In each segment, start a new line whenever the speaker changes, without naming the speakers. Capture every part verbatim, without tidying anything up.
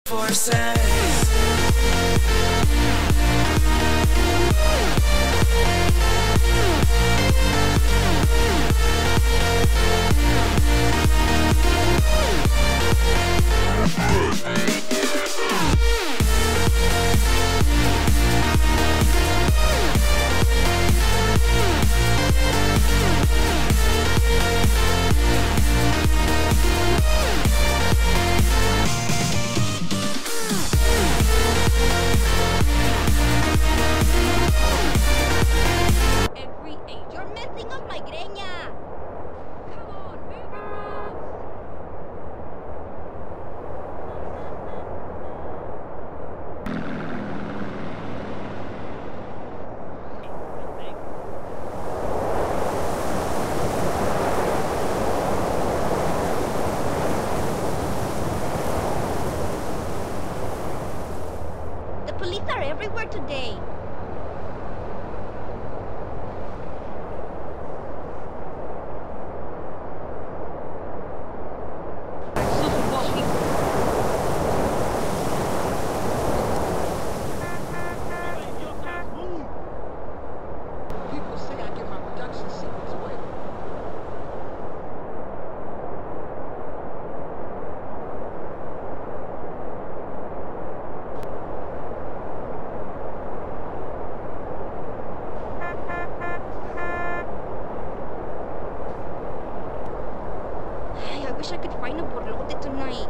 Forces.
Police are everywhere today.
People say I get my production secrets away.
I wish I could find a borlote tonight.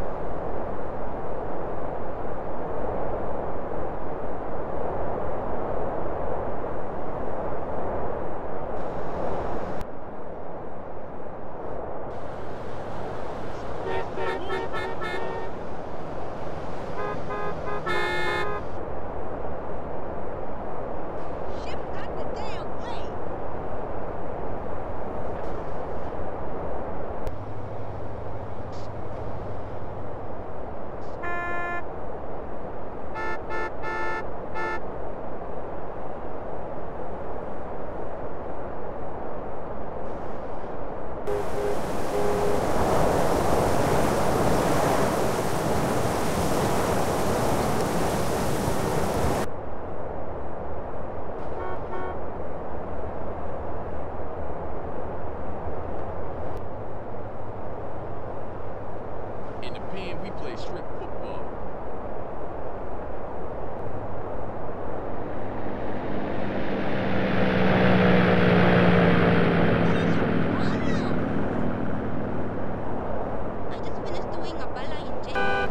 In the pen, we play strip football.
I just finished doing a bala in jail.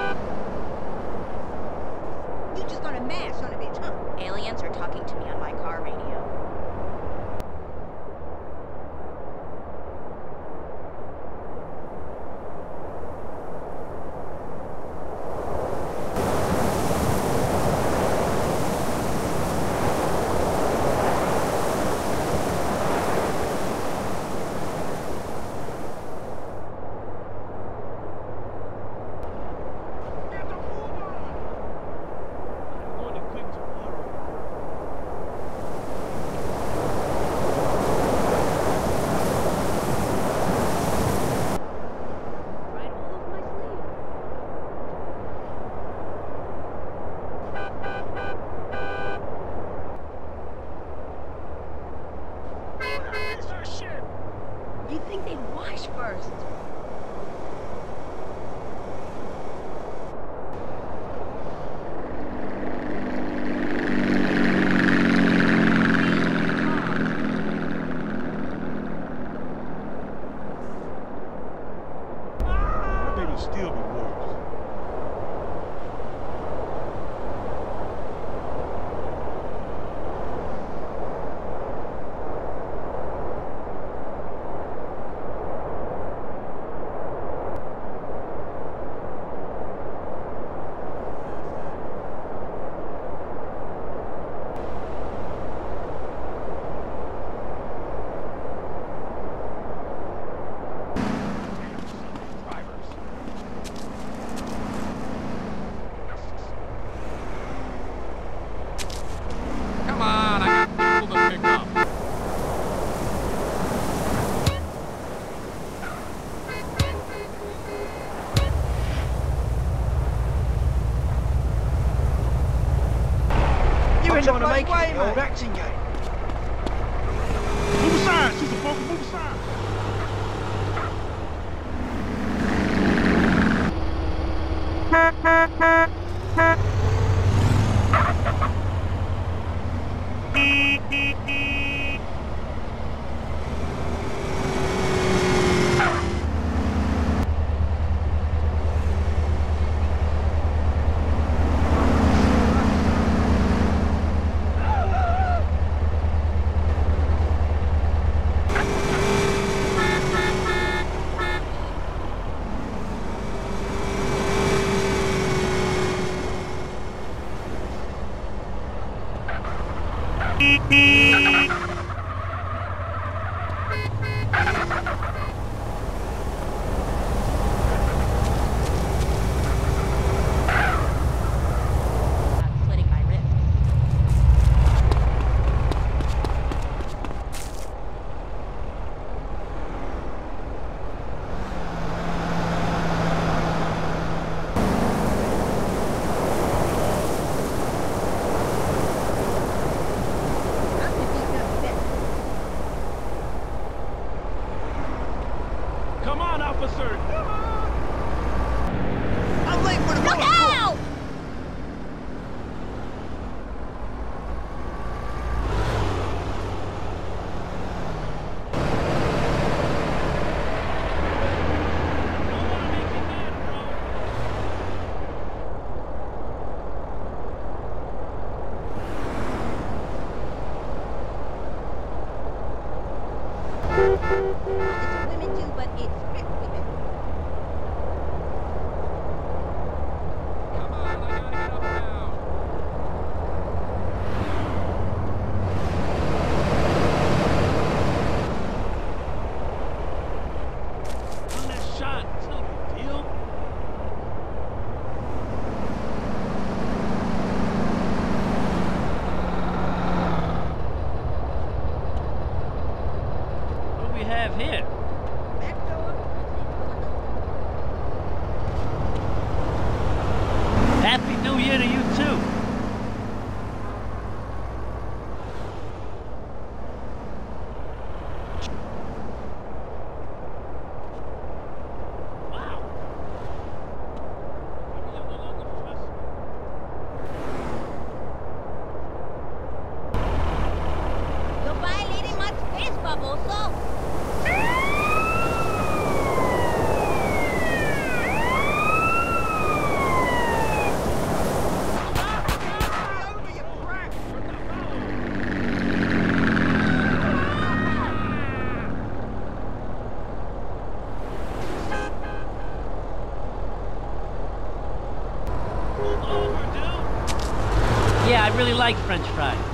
You just gonna mash on a bitch, huh?
Aliens are talking to me on my car radio.
You think they'd wash first?
Maybe still be worse.
It's a
trying to
funny
make
way,
it the old
mate.
acting game.
Move aside, Super Focus, move aside.
I'm slitting my wrists.
I'm picking up that.
Come on, officer. Come on.
I'm late for the
Look out! It's women too, but it's strict women.
Come on, I gotta get up now. One last shot, it's no big deal. What do we have here?
Back door.
Happy New Year to you too. Wow. Maybe I'm no longer trust me.
You're violating my space, Baboso.
Over, you brat.
Move over, dude. Yeah, I really like French fries.